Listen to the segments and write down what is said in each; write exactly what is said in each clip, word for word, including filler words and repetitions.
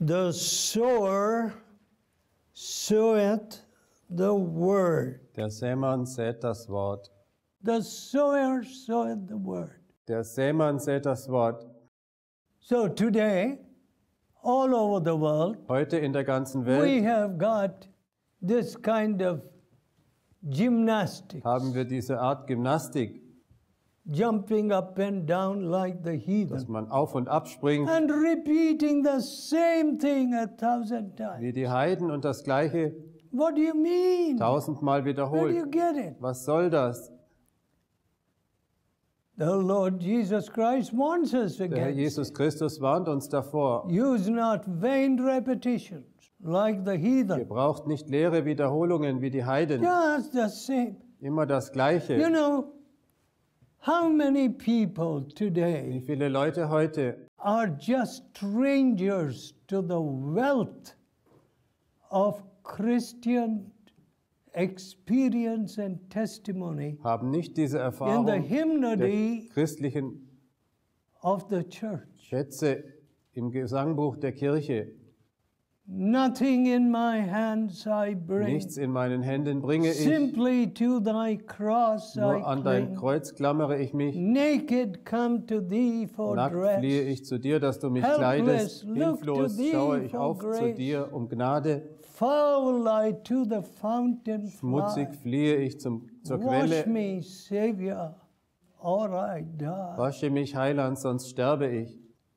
The sower soweth the word. Der Sämann sät das Wort. The sower soweth the word. Der Sämann sät das Wort. So today, all over the world, Heute in der ganzen we Welt have got this kind of gymnastics, haben wir diese Art Gymnastik, jumping up and down like the dass heathen, man auf und ab springt and repeating the same thing a thousand times. wie die Heiden und das Gleiche What do you mean? tausendmal Where do you wiederholt. get it? Was soll das? The Lord Jesus Christ warns us Der Herr against Jesus it. Christus warnt uns davor. Use not vain repetitions like the Ihr heathen. braucht nicht leere Wiederholungen wie die Heiden. Just the same. Immer das You Gleiche. know, how many people Wie today viele Leute heute are just strangers to the wealth of Christian experience and testimony haben nicht diese in the Erfahrung der hymnody christlichen of the church. Schätze im Gesangbuch der Kirche. Nothing in my hands I bring, Nichts in meinen Händen bringe ich, simply to thy cross I nur an dein cling. Kreuz klammere ich mich. Naked come to thee for Nackt fliehe dress, ich zu dir, dass du mich Helpless, kleidest. look Hilflos to thee schaue ich for auf zu grace. dir um Gnade. foul I to the fountain Schmutzig fly. fliehe ich zum, zur Wash Quelle. me, Savior, or I die. Wasche mich, Heiland, sonst sterbe ich.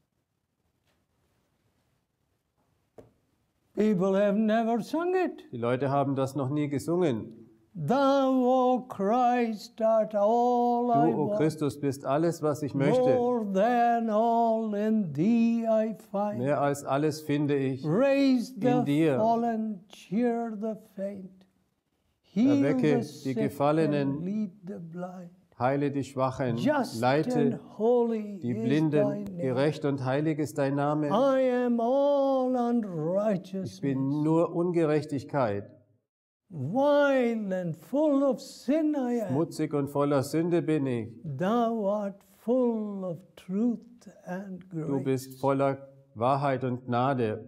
People have never sung it. Die Leute haben das noch nie gesungen. Thou, O Christ, art all I Du, o want. Christus, bist alles, was ich möchte. More than all in thee I find. Mehr als alles finde ich. Raise the in dir. fallen, cheer the faint. Heal Erwecke the die sick Gefallenen. and lead the blind. Heile die Schwachen, Just leite and holy die is thy Blinden. name. Gerecht und heilig ist dein Name. I am all Ich unrighteousness. bin nur Ungerechtigkeit. Vile and full of sin I am. Schmutzig und voller Sünde bin ich. Thou art full of truth and Du grace. bist voller Wahrheit und Gnade.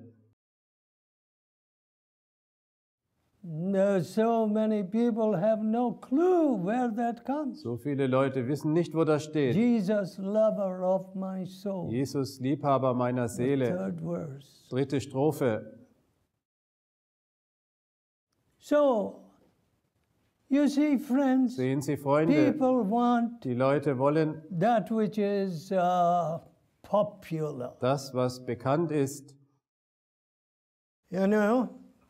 No, so many people have no clue where that comes. So viele Leute wissen nicht, wo das steht. Jesus, lover of my soul. Jesus, Liebhaber meiner Seele. Third verse. Dritte Strophe. So, you see, friends, Sehen Sie, Freunde, people want die Leute wollen that which is uh, popular. das, was bekannt ist. You know,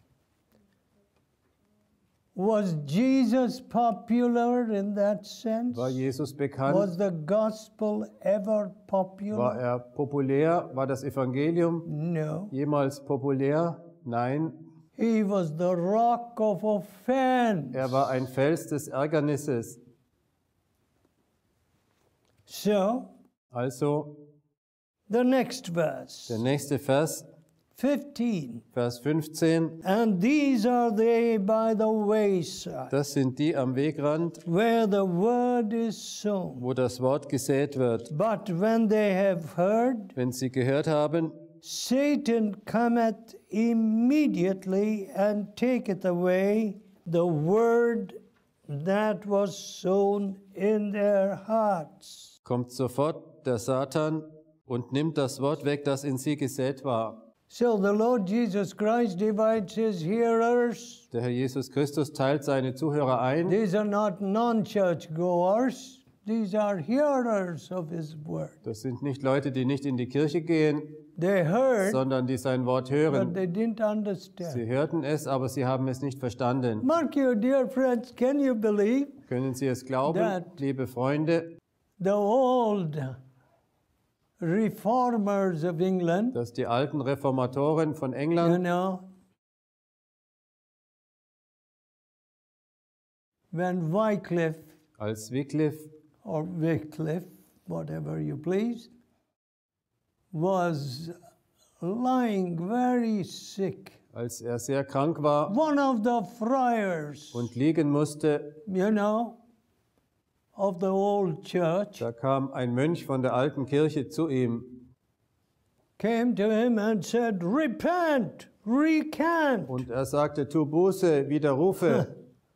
was Jesus popular in that sense? War Jesus bekannt? Was the gospel ever War popular? er populär? War das Evangelium No. jemals populär? Nein. He was the rock of offense. Er war ein Fels des Ärgernisses. So, Also, the next verse, der nächste Vers, fifteen. Vers fünfzehn. And these are they by the wayside, Das sind die am Wegrand, where the word is sown. wo das Wort gesät wird. But when they have heard, Wenn sie gehört haben, Satan cometh immediately and taketh away the word that was sown in their hearts. kommt sofort der Satan und nimmt das Wort weg, das in sie gesät war. So the Lord Jesus Christ divides his hearers. Der Herr Jesus Christus teilt seine Zuhörer ein. These are not non-church goers. These are hearers of his word. Das sind nicht Leute, die nicht in die Kirche gehen, They heard, sondern die sein Wort but hören. they didn't understand. Sie hörten es, aber sie haben es nicht verstanden. Mark you, dear friends, can you believe Können Sie es glauben, That- liebe Freunde, the old reformers of England, dass die alten Reformatoren von you England, know, when Wycliffe als Wycliffe or Wycliffe, whatever you please, was lying very sick, als er sehr krank war one of the friars, und liegen musste, you know, of the old church, da kam ein Mönch von der alten Kirche zu ihm came to him and said, repent, recant. Und er sagte, tu Buße, widerrufe.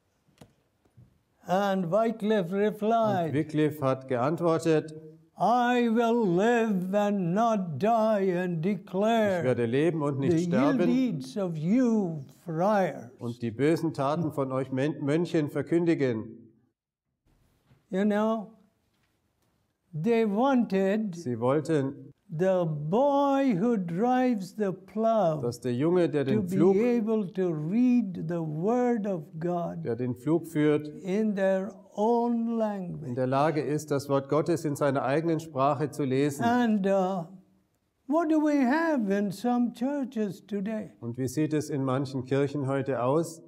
And Wycliffe replied, Wycliffe hat geantwortet, I will live and not die and ich declare werde leben und the nicht ill sterben deeds of you friars. und die bösen Taten von euch Mön- Mönchen verkündigen. You know, they wanted Sie wollten, the boy who drives the plow dass der Junge, der to den be Pflug, able to read the word of God der den Pflug führt, in their own in language. der Lage ist, das Wort Gottes in seiner eigenen Sprache zu lesen. And uh, what do we have in some churches today? Und wie sieht es in manchen Kirchen heute aus?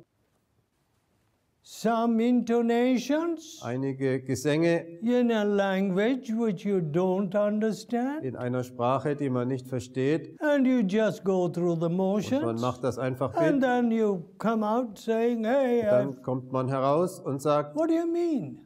Some intonations Einige Gesänge in a language which you don't understand, in einer Sprache, die man nicht versteht. and you just go through the Und man motions, macht das einfach and mit. then you come out saying, hey, uh, Dann kommt man heraus und sagt, what do you mean?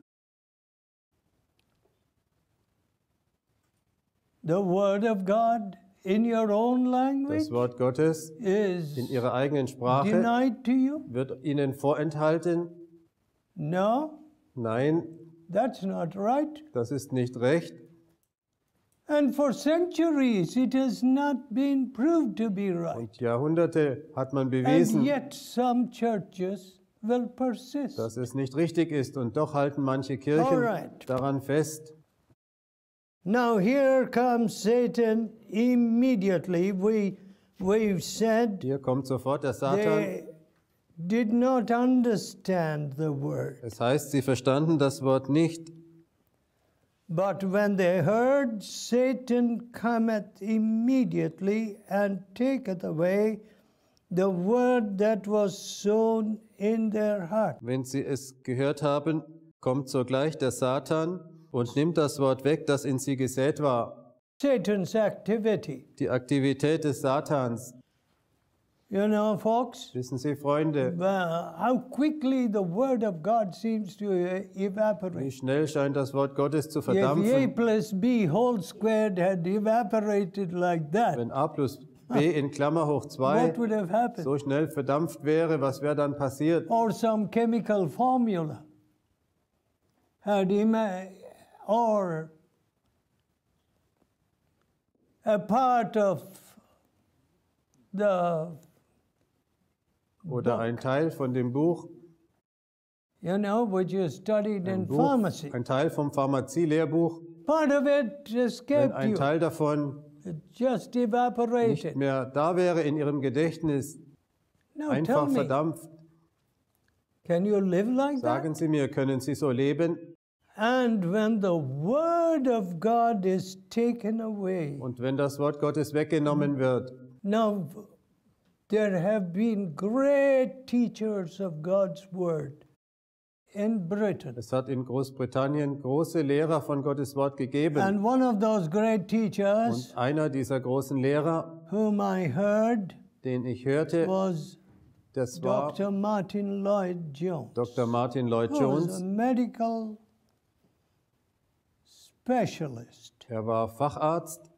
The word of God in your own language das Wort Gottes is in ihrer eigenen Sprache denied to you? wird ihnen vorenthalten. No, Nein, that's not right. das ist nicht recht. And for centuries it has not been proved to be right. Und Jahrhunderte hat man And bewiesen, yet some churches will persist. dass es nicht richtig ist. Und doch halten manche Kirchen Alright. daran fest. Now here comes Satan immediately. We, we've said Hier kommt sofort der Satan. they did not understand the word. Es heißt, sie verstanden das Wort nicht. But when they heard, Satan cometh immediately and taketh away the word that was sown in their heart. Wenn sie es gehört haben, kommt sogleich der Satan und nimmt das Wort weg, das in sie gesät war. Satan's activity. Die Aktivität des Satans. You know, folks, Wissen Sie, Freunde, uh, how quickly the word of God seems to uh, wie evaporate. schnell scheint das Wort Gottes zu If A verdampfen. plus B whole squared had evaporated like that, Wenn A plus B in Klammer hoch zwei what would have happened? so schnell verdampft wäre, was wäre dann passiert? Or some chemical formula had ima- or a part of the, Oder ein Teil von dem Buch, you know, which you studied in ein, Buch, pharmacy. ein Teil vom Pharmazie-Lehrbuch, Part of it wenn escaped ein you. Teil davon It just nicht evaporated. mehr da wäre in Ihrem Gedächtnis, Now tell einfach me, verdampft. can you live like Sagen that? Sie mir, können Sie so leben? And when the word of God is taken away, Und wenn das Wort Gottes weggenommen wird, now there have been great teachers of God's word in Britain. es hat in Großbritannien große Lehrer von Gottes Wort gegeben. And one of those great teachers Und einer dieser großen Lehrer, whom I heard den ich hörte, was das war Doctor Martin Lloyd Jones, Doktor Martin Lloyd who was a Jones. medical specialist. Er war Facharzt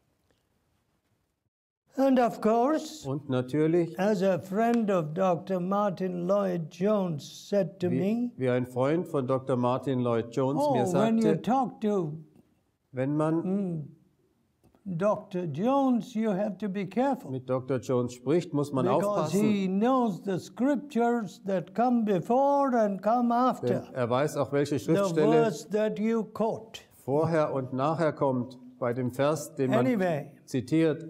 And of course, und natürlich, as a friend of Doctor Martin Lloyd Jones said to wie, me, wie ein Freund von Doktor Martin Lloyd Jones mir oh, when you sagte, talk to wenn man Doctor Jones, you have to be careful mit Doktor Jones spricht, muss man because aufpassen, he knows the scriptures that come before and come denn after er weiß auch, welche the Schriftstelle verse that you quote. vorher und nachher kommt bei dem Vers, den man Anyway, zitiert.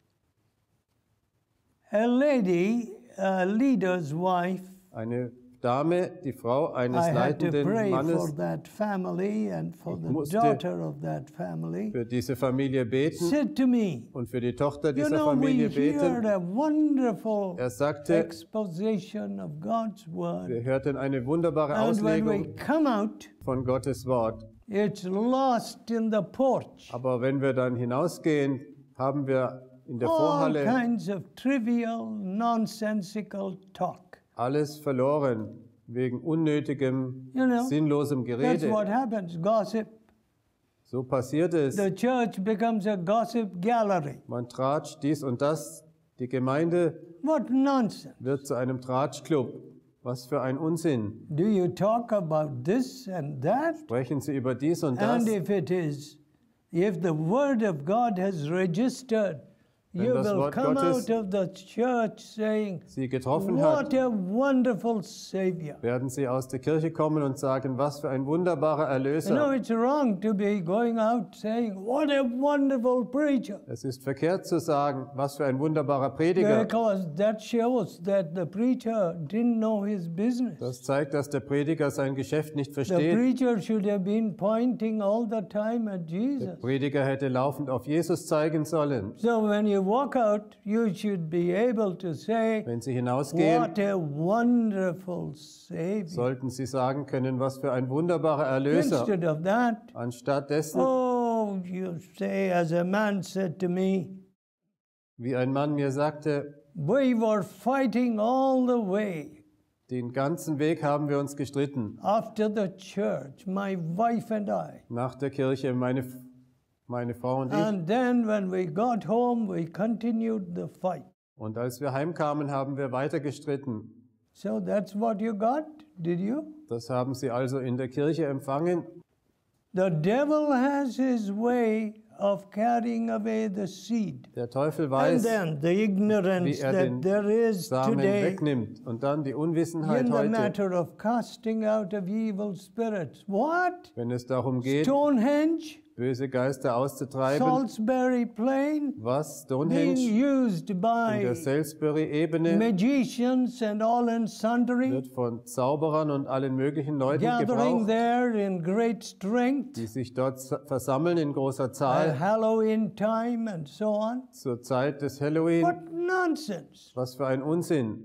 a lady, a leader's wife, Eine Dame, die Frau eines I had to leitenden pray for Mannes, that family and for Ich the musste daughter of that family, für diese Familie beten said to me, und für die Tochter you dieser know, we Familie heard beten. a wonderful Er sagte, exposition of God's word. wir hörten eine wunderbare And when we Auslegung come out, von Gottes Wort. it's lost in the porch. Aber wenn wir dann hinausgehen, haben wir in der All Vorhalle kinds of trivial, nonsensical talk. alles verloren, wegen unnötigem, You know, sinnlosem That's Gerede. what happens, gossip. So passiert es. The church becomes a gossip gallery. Man tratscht dies und das. Die Gemeinde What nonsense. wird zu einem Tratschclub. Was für ein Unsinn. Do you talk about this and that? Sprechen Sie über dies und das. And if it is, if the word of God has registered, Wenn you das will Wort come Gottes out of the church saying, Sie getroffen hat, what a wonderful Savior. werden Sie aus der Kirche kommen und sagen, was für ein wunderbarer You know, Erlöser. it's wrong to be going out saying, what a wonderful preacher. Es ist verkehrt zu sagen, was für ein wunderbarer Prediger. Because that shows that the preacher didn't know his business. Das zeigt, dass der Prediger sein Geschäft nicht The versteht. preacher should have been pointing all the time at Der Jesus. Prediger hätte laufend auf Jesus zeigen sollen. So when you walk out, you should be able to say, Wenn Sie hinausgehen, what a wonderful Savior. sollten Sie sagen können, was für ein wunderbarer Erlöser. Instead of that, Anstatt dessen, oh, you say, as a man said to me, wie ein Mann mir sagte, we were fighting all the way den ganzen Weg haben wir uns gestritten. after the church, my wife and I. Nach der Kirche, meine, meine Frau und ich. And then when we got home, we continued the fight. Und als wir heimkamen, haben wir weiter gestritten. So that's what you got, did you? Das haben sie also in der Kirche empfangen. The devil has his way of carrying away the seed. Der Teufel And weiß, then the wie ignorance er that den there is Samen today wegnimmt. Und dann die in Unwissenheit the heute, matter of casting out of evil spirits. What? wenn es darum geht, Stonehenge? böse Geister auszutreiben. Salisbury Plain? Was? Being Stonehenge used in by der Salisbury-Ebene magicians and all and sundry, wird von Zauberern und allen möglichen Leuten gathering gebraucht, there in great strength die sich dort versammeln in großer at Zahl Halloween time and so on. zur Zeit des Halloween. What nonsense. Was für ein Unsinn.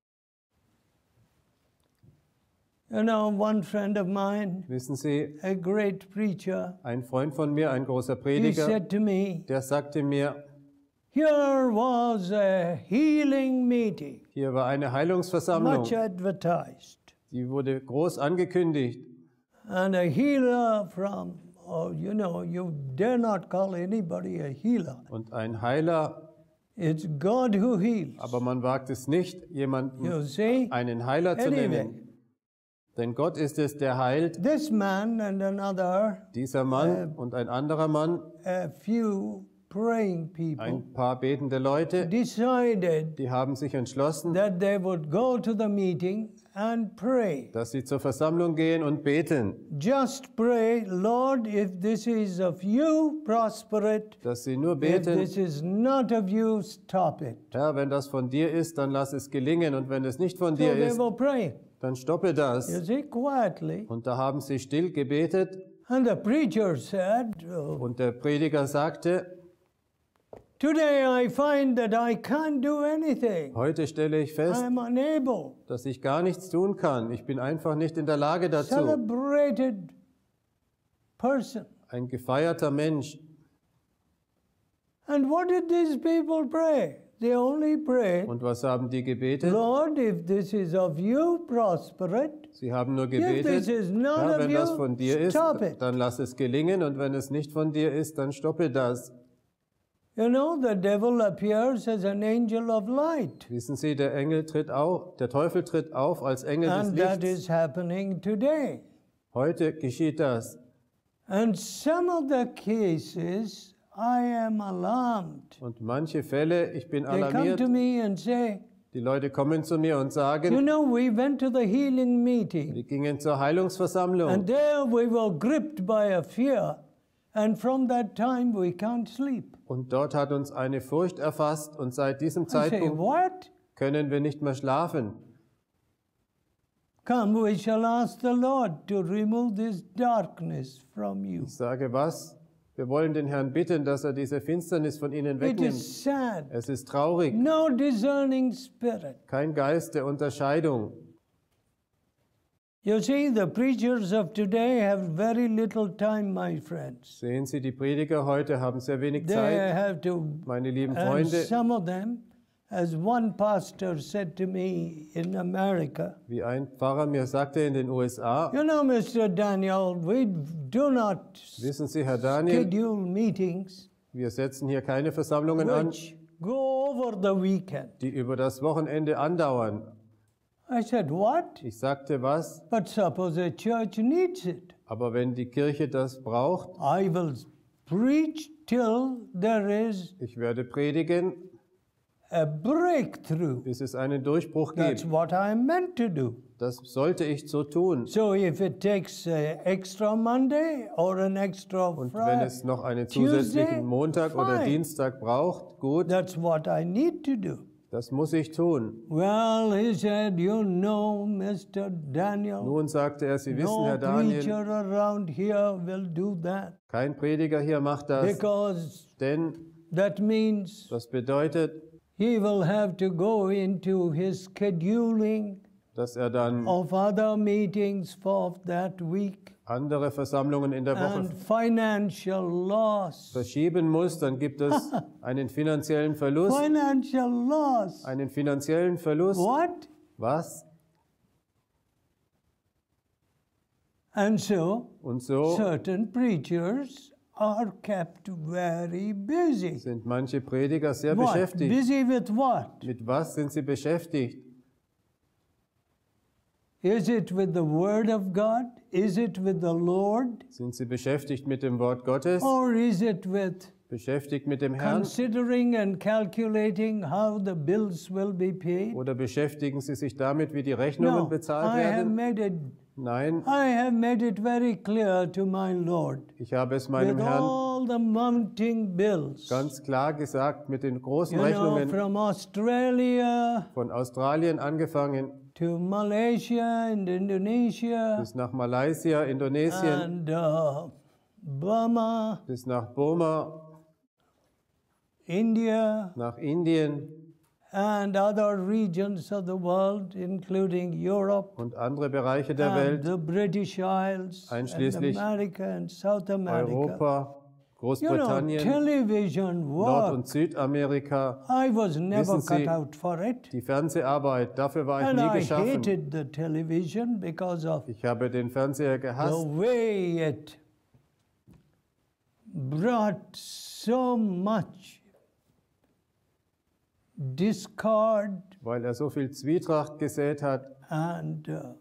You know, one friend of mine, Wissen Sie, a great preacher, ein Freund von mir, ein großer he Prediger, said to me, der sagte mir, here was a healing meeting, hier war eine Heilungsversammlung, much advertised, die wurde groß angekündigt. and a healer from, oh, you know, you dare not call anybody a healer. Und ein Heiler, It's God who heals. aber man wagt es nicht, jemanden You see? einen Heiler zu Anyway. nennen. Denn Gott ist es, der heilt. This man and another, Dieser Mann und ein anderer Mann, a few praying people, ein paar betende Leute, decided die haben sich entschlossen, that they would go to the meeting and pray. dass sie zur Versammlung gehen und beten. Just pray, Lord, if this is of you, prosper it. Dass sie nur If beten, this is not of you, stop it. Herr, wenn das von dir ist, dann lass es gelingen. Und wenn es nicht von So dir they ist, were praying, dann stoppe you das. see, quietly. Und da haben sie still gebetet. And the preacher said, oh, Und der Prediger sagte, today I find that I can't do anything. heute stelle ich fest, I'm unable. dass ich gar nichts tun kann. Ich bin einfach nicht in der Lage dazu. Celebrated person. Ein gefeierter Mensch. And what did these people pray? They only prayed, Und was haben die gebetet? Lord, if this is of you, prosper it. Sie haben nur If this gebetet, is not Herr, of wenn das von you, dir ist, stop it. dann lass es gelingen. Und wenn es nicht von dir ist, dann stoppe das. You know, the devil appears as an angel of light. Wissen Sie, der Engel tritt auf, der Teufel tritt auf als Engel des And that Lichts. is happening today. Heute geschieht das. And some of the cases, I am alarmed. Und manche Fälle, ich bin They come alarmiert. to me and say, Die Leute kommen zu mir und you sagen, know, we went to the healing meeting. wir gingen zur Heilungsversammlung. And there we were gripped by a fear. And from that time we can't sleep. Und dort hat uns eine Furcht erfasst und seit diesem I say, Zeitpunkt what? können wir nicht mehr schlafen. Come, we shall ask the Lord to remove this darkness from you. Ich sage was? Wir wollen den Herrn bitten, dass er diese Finsternis von ihnen It wegnimmt. is sad. Es ist traurig. No discerning spirit. Kein Geist der Unterscheidung. You see, the preachers of today have very little time, my friends. Sehen Sie, die Prediger heute haben sehr wenig They Zeit. have to, Meine lieben and Freunde, some of them As one pastor said to me in America, Wie ein Pfarrer mir sagte in den U S A, you know, Mister Daniel, we do not wissen Sie, Herr Daniel, schedule meetings wir setzen hier keine Versammlungen an, which go over the weekend. die über das Wochenende andauern. I said, what? Ich sagte, was? But suppose a church needs it. Aber wenn die Kirche das braucht, I will preach till there is ich werde predigen, a breakthrough. bis es einen Durchbruch That's gibt. what I meant to do. Das sollte ich so tun. So if it takes uh, extra Monday or an extra Und wenn Friday, es noch einen Tuesday, zusätzlichen Montag oder fine. Dienstag braucht, gut, That's what I need to do. das muss ich tun. Well, he said, you know, Mister Daniel, Nun sagte er, Sie wissen, no Herr Daniel, preacher around here will do that kein Prediger hier macht das, because denn that means das bedeutet, he will have to go into his scheduling dass er dann of other meetings for that week andere Versammlungen in der Woche and financial loss. verschieben muss, dann gibt es einen finanziellen Verlust. Financial loss. Einen finanziellen Verlust. What? Was? And so, Und so certain preachers are kept very busy. sind manche Prediger sehr What? beschäftigt. Busy with what? Mit was sind sie beschäftigt? Is it with the Word of God? Is it with the Lord? Sind sie beschäftigt mit dem Wort Gottes? Or is it with Beschäftigt mit dem Herrn? considering and calculating how the bills will be paid? Oder beschäftigen sie sich damit, wie die Rechnungen No, bezahlt I have werden? made it Nein, I have made it very clear to my Lord ich habe es meinem with Herrn all the mounting bills. ganz klar gesagt, mit den großen You know, Rechnungen from Australia von Australien angefangen to Malaysia and Indonesia bis nach Malaysia, Indonesien, and uh, Burma, bis nach Burma, India, nach Indien and other regions of the world, including Europe und andere Bereiche der and Welt, the British Isles and einschließlich America and South America. Europa, You know, Großbritannien, television Nord- und work, Südamerika. I was never Wissen Sie, cut out for it. Die Fernseharbeit, dafür war ich And nie I geschaffen. hated the television because of Ich habe den Fernseher the gehasst, way it brought so much discord weil er so viel Zwietracht gesät hat, and uh,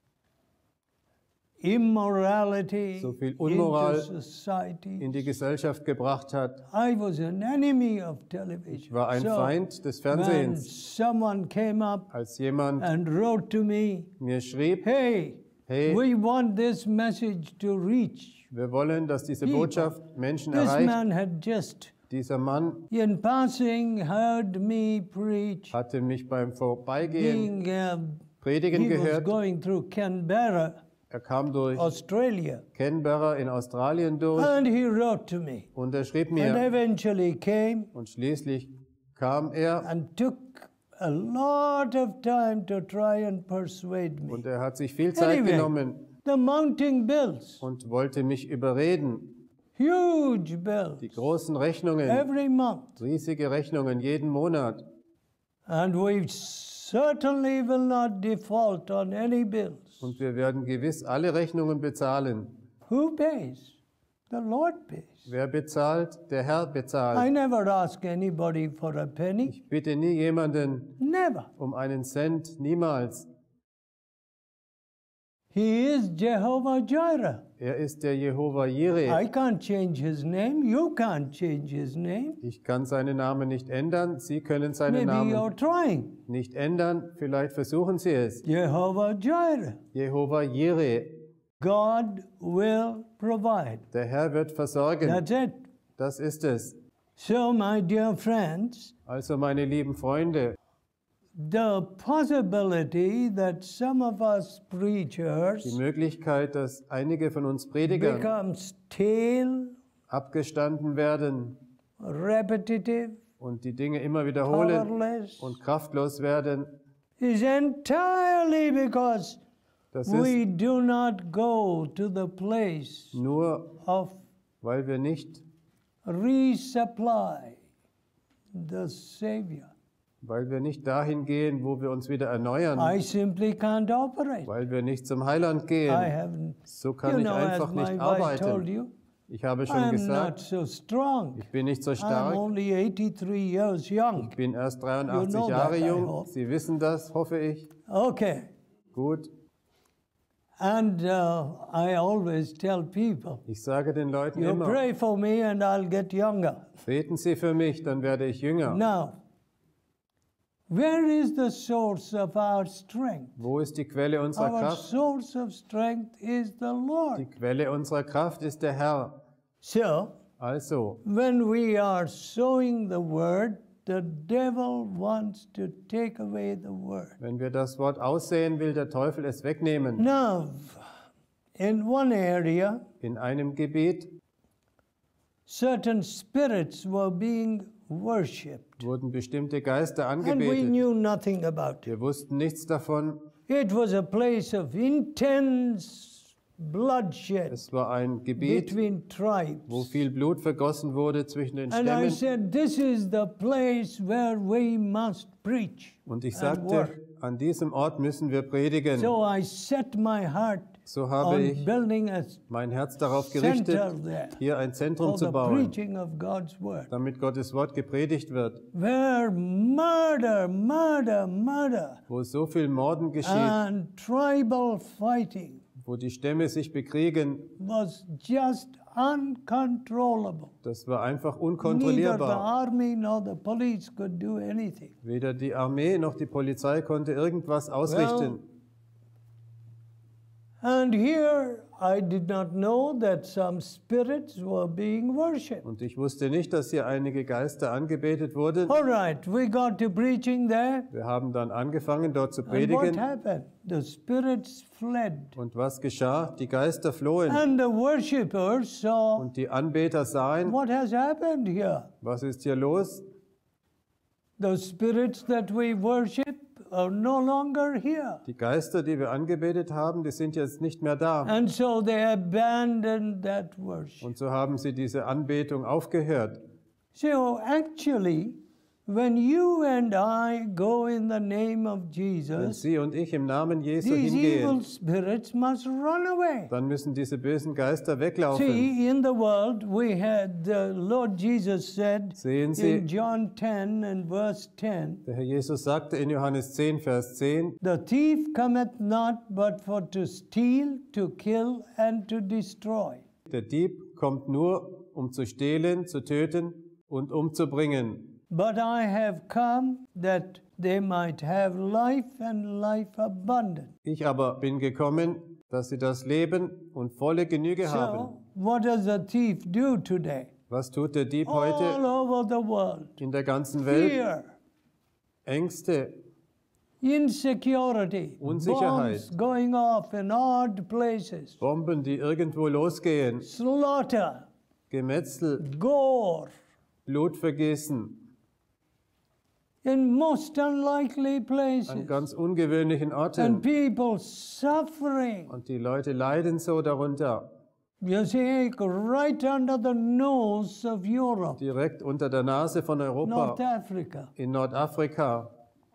immorality So viel Unmoral into society. in die Gesellschaft gebracht hat. I was an enemy of television. Ich war ein So Feind des when Fernsehens. someone came up Als jemand and wrote to me, mir schrieb, hey, hey, we want this message to reach. wir wollen, dass diese People. Botschaft Menschen This erreicht. man had just, Dieser Mann in passing, heard me preach, hatte mich beim Vorbeigehen being, uh, predigen he was gehört. going through Canberra, Er kam durch Australia, Canberra in Australien durch and he wrote to me. und er schrieb And mir eventually came und schließlich kam er and took a lot of time to try and persuade me. und er hat sich viel Zeit Anyway. genommen The mounting bills, und wollte mich überreden. huge Die bills, großen Rechnungen, every month. riesige Rechnungen jeden Monat. And we certainly will not default on any bills. Und wir werden gewiss alle Rechnungen bezahlen. Who pays? The Lord pays. Wer bezahlt? Der Herr I bezahlt. never ask anybody for a penny. Ich bitte nie jemanden Never. um einen Cent, niemals. He is Jehovah Jireh. Er ist der Jehova I Jireh. can't change his name. You can't change his name. Ich kann seinen Namen nicht ändern. Sie können seinen Maybe you're Namen trying. nicht ändern. Vielleicht versuchen Sie es. Jehovah Jireh. Jehova Jireh. God will provide. Der Herr wird versorgen. That's it. Das ist es. So, my dear friends, Also, meine lieben Freunde, the possibility that some of us die preachers Möglichkeit, dass einige von uns Predigern become stale, abgestanden werden repetitive, und die Dinge immer wiederholen powerless, und kraftlos werden, is entirely because das we ist do not go to the place nur, of weil wir nicht resupply the Savior. Weil wir nicht dahin gehen, wo wir uns wieder erneuern. I simply can't operate. Weil wir nicht zum Heiland gehen. I haven't, So kann you ich know, einfach as nicht my wife told arbeiten. you, Ich habe I schon am not gesagt, so strong. ich bin nicht so I'm stark. only eighty-three years young. Ich bin erst You dreiundachtzig know Jahre that, I jung. hope. Sie wissen das, hoffe ich. Okay. Gut. And uh, I always tell people, Ich sage den Leuten you immer, pray for me and I'll get younger. beten Sie für mich, dann werde ich jünger. Now, where is the source of our strength? Wo ist die Quelle unserer Our Kraft? source of strength is the Die Lord. Quelle unserer Kraft ist der Herr. So, Also, when we are sowing the word, the devil wants to take away the word. wenn wir das Wort aussehen, will der Teufel es wegnehmen. Now, in one area, In einem Gebiet certain spirits were being worshipped, wurden bestimmte Geister and we angebetet. knew nothing about it. Wir wussten nichts davon. It was a place of intense bloodshed Es war ein Gebiet, between tribes. wo viel Blut vergossen wurde zwischen den And I Stämmen. said, this is the place where we must preach Und ich and sagte, work. an diesem Ort müssen wir predigen. So I set my heart So habe on ich building a mein Herz darauf center gerichtet, there hier ein Zentrum for zu the bauen, preaching of God's word. damit Gottes Wort gepredigt wird, Where murder, murder, murder, wo so viel Morden geschieht, and tribal fighting wo die Stämme sich bekriegen. was just uncontrollable. Das war einfach Neither the unkontrollierbar. army nor the police could do anything. Weder die Armee noch die Polizei konnte irgendwas ausrichten. And here I did not know that some spirits were being worshipped. Und ich wusste nicht, dass hier einige Geister angebetet wurden. All right, we got to preaching there. Wir haben dann angefangen, dort zu And what predigen. happened? The spirits fled. Und was geschah? Die Geister flohen. And the worshippers saw Und die Anbeter sahen, what has happened here. was ist hier los? The spirits that we worship are no longer here. Die Geister, die wir angebetet haben, die sind jetzt nicht mehr da. And so they abandoned that worship. Und so haben sie diese Anbetung aufgehört. So actually, when you and I go in the name of Wenn Jesus, Sie und ich im Namen Jesu these evil hingehen, spirits must run away. dann müssen diese bösen Geister weglaufen. See, in the world, we had the Lord Jesus said Sehen Sie, in John ten and verse ten, der Herr Jesus sagte in Johannes zehn, Vers zehn, the thief cometh not but for to steal, to kill, and to destroy. der Dieb kommt nur, um zu stehlen, zu töten und umzubringen. But I have come that they might have life and life abundant. Ich aber bin gekommen, dass sie das Leben und volle Genüge haben. So, what does a thief do today? Was tut der Dieb All heute over the world. in der ganzen Welt? Fear, Ängste, insecurity, Unsicherheit. bombs going off in odd places, Bomben, die irgendwo losgehen, slaughter, Gemetzel, gore, Blutvergießen, in most unlikely an places, ganz ungewöhnlichen and Orten. people suffering. Und die Leute leiden so darunter, You see, right under the nose of Europe, direkt unter der Nase von North Europa, Africa, in Nordafrika,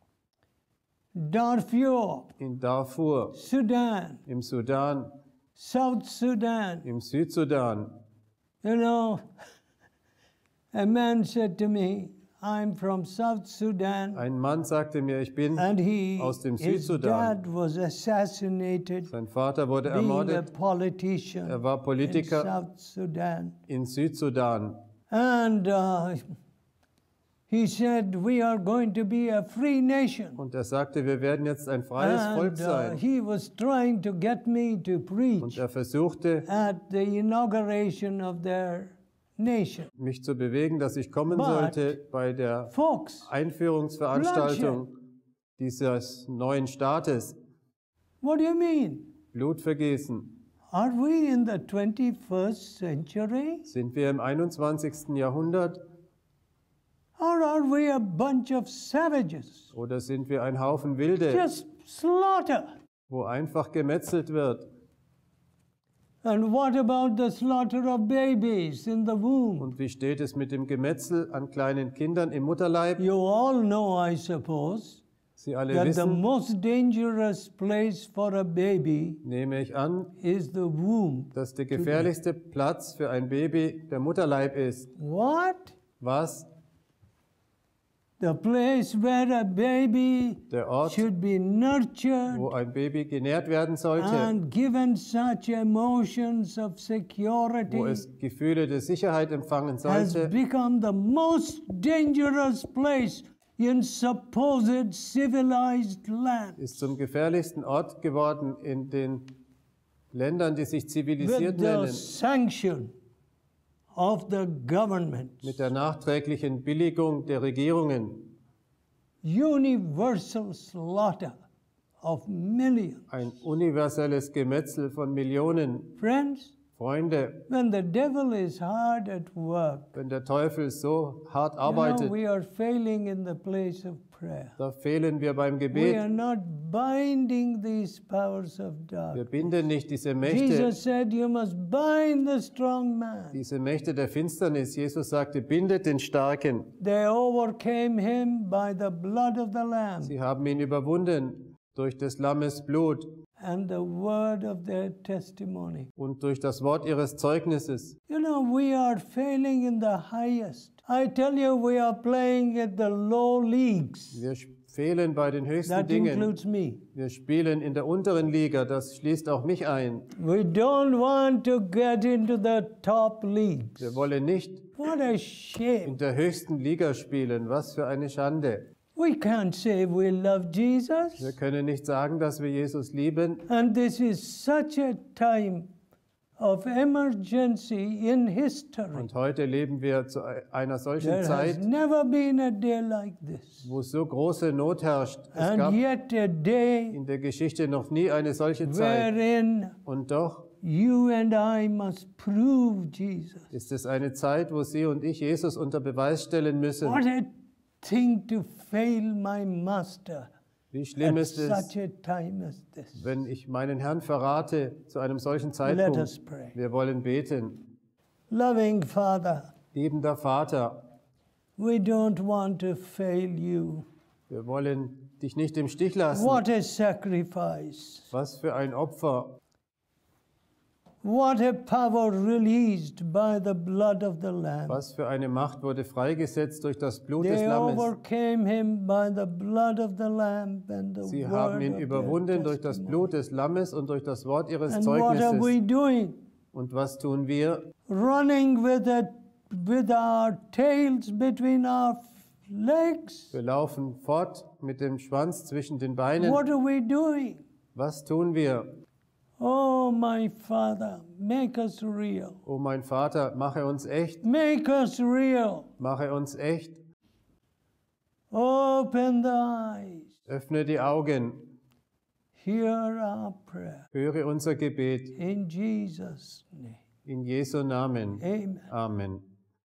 Darfur, in Darfur, Sudan, im Sudan, South Sudan. im Südsudan. You know, a man said to me, I'm from South Sudan, Ein Mann sagte mir, ich bin, and he, aus dem his Südsudan. dad was assassinated, sein Vater wurde being a ermordet, politician er war in Politiker South Sudan. in Südsudan. And uh, he said, we are going to be a free nation. Und er sagte, wir werden jetzt ein freies Volk And uh, sein. he was trying to get me to Und preach er versuchte, at the inauguration of their nation. mich zu bewegen, dass ich kommen But- sollte bei der Folks, Einführungsveranstaltung dieses neuen Staates. what do you mean? Blutvergießen. Are we in the twenty-first century? Sind wir im einundzwanzigsten Jahrhundert Or are we a bunch of savages? oder sind wir ein Haufen Wilde, Just slaughter. wo einfach gemetzelt wird? And what about the slaughter of babies in the womb? Und wie steht es mit dem Gemetzel an kleinen Kindern im Mutterleib? You all know, I suppose, Sie alle that the wissen, most dangerous place for a baby nehme ich an, is the womb. dass der gefährlichste Platz für ein Baby der Mutterleib ist. What? Was? The place where a baby Der Ort, should be nurtured wo ein Baby genährt werden sollte, and given such emotions of wo security es Gefühle der Sicherheit empfangen has sollte, become the most dangerous place in supposed civilized land. ist zum gefährlichsten Ort geworden in den Ländern, die sich zivilisiert With the nennen, sanction of the government, mit der nachträglichen Billigung der Regierungen. universal slaughter of millions. Ein universelles Gemetzel von Millionen. Friends, Freunde, when the devil is hard at work, wenn der Teufel so hart you know, arbeitet, we are failing in the place of prayer. da fehlen wir beim We Gebet. are not binding these powers of Wir darkness. binden nicht diese Mächte, Jesus said, you must bind the strong man. diese Mächte der Finsternis. Jesus sagte, bindet den Starken. They overcame him by the blood of the Lamb Sie haben ihn überwunden durch des Lammes Blut and the word of their testimony. und durch das Wort ihres Zeugnisses. You know, we are failing in the highest. I tell you, we are playing at the low leagues. Wir fehlen bei den höchsten That Dingen. includes me. Wir spielen in der unteren Liga, das schließt auch mich ein. We don't want to get into the top leagues. Wir wollen nicht What a shame. in der höchsten Liga spielen. Was für eine Schande. We can't say we love Wir Jesus. können nicht sagen, dass wir Jesus lieben. And this is such a time of emergency in history. Und heute leben wir zu einer solchen There has Zeit, never been a day like this. wo so große Not herrscht. Es And gab yet a day in der Geschichte noch nie eine solche Zeit. wherein Und doch you and I must prove Jesus. ist es eine Zeit, wo Sie und ich Jesus unter Beweis stellen müssen. What a thing to fail my master Wie schlimm at ist es, such a time as this. wenn ich meinen Herrn verrate zu einem solchen Let Zeitpunkt. us pray. Wir wollen beten. Loving Father, Liebender Vater, we don't want to fail you. wir wollen dich nicht im Stich lassen. What a sacrifice. Was für ein Opfer. What a power released by the blood of the Lamb. Was für eine Macht wurde freigesetzt durch das Blut des They Lammes. overcame him by the blood of the Lamb and the Sie word haben ihn of their überwunden durch das testimony. Blut des Lammes und durch das Wort ihres And what are we Zeugnisses. doing? Und was tun wir? Running with, a, with our tails between our legs? Wir laufen fort mit dem Schwanz zwischen den Beinen. What are we doing? Was tun wir? Oh, my Father, make us real. Oh mein Vater, mache uns echt, Make us real. mache uns echt. Open the eyes. Öffne die Augen, Hear our prayer. höre unser Gebet In Jesus' name. in Jesu Namen. Amen. Amen.